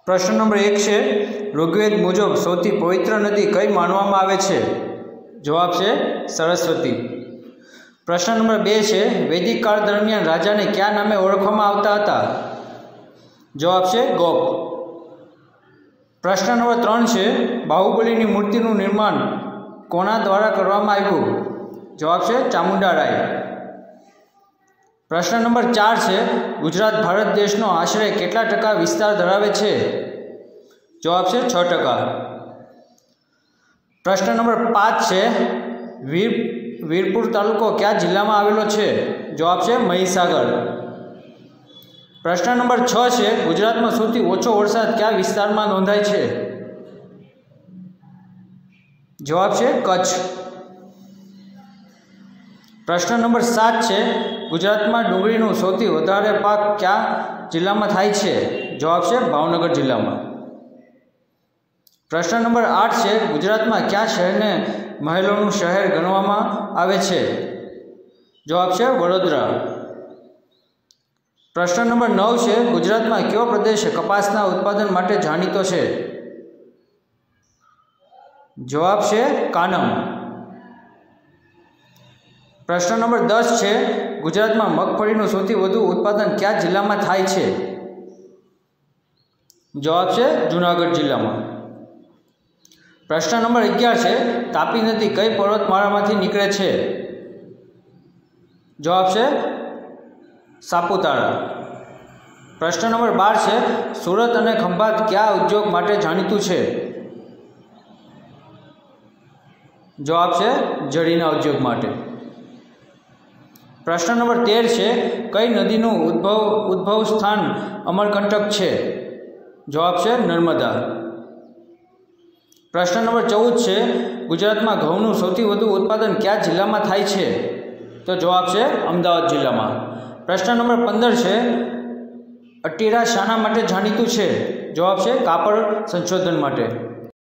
प्रश्न नंबर 1 है ऋग्वेद मुजब सौथी पवित्र नदी कई मानवामां आवे छे? जवाब है सरस्वती। प्रश्न नंबर 2 है वैदिक काल दरमियान राजा ने क्या नामे ओळखवामां आवता हता? जवाब है गोप। प्रश्न नंबर 3 है बाहुबली मूर्तिनु निर्माण कोना द्वारा करवामां आव्युं? जवाब है चामुंडा राय। प्रश्न नंबर 4 है गुजरात भारत देशनो आश्रे केटला टका विस्तार धरावे छे? जवाब है 6%। प्रश्न नंबर 5 है वीरपुर तालुको क्या जिल्ला में आवेलो छे? जवाब है महीसागर। प्रश्न नंबर 6 है गुजरात में सौथी ओछो वरसाद क्या विस्तार में नोंधाय छे? जवाब है कच्छ। प्रश्न नंबर 7 है गुजरात में डूंगळीनो सौथी वधारे पाक क्या जिल्ला में थाय छे? जवाब है भावनगर जिल्ला में। प्रश्न नंबर 8 है गुजरात में क्या शहर ने महलों शहर गणवामां आवे छे? जवाब है वडोदरा। प्रश्न नंबर 9 है गुजरात में क्यो प्रदेश कपासना उत्पादन माटे जाणीतो छे? जवाब है कानम। प्रश्न नंबर 10 है गुजरात में मगफळीनुं सौथी वधु उत्पादन क्या जिल्ला में थाय छे? जवाब है जूनागढ़ जिल्ला में। प्रश्न नंबर 11 है तापी नदी कई पर्वतमाळामांथी निकळे छे? जवाब है सापुतारा। प्रश्न नंबर 12 है सूरत अने खंभात क्या उद्योग माटे जाणीतुं छे? जवाब है जरीना उद्योग माटे। प्रश्न नंबर 13 है कई नदीनु उद्भव स्थान अमरकंटक छे? जवाब है नर्मदा। प्रश्न नंबर 14 है गुजरात में घऊनु सौथी वधु उत्पादन क्या जिल्ला में थाय छे? तो जवाब है अमदावाद जिल्ला में। प्रश्न नंबर 15 है अटीरा शाना माटे जाणीतुं छे? जवाब है कापड़ संशोधन माटे।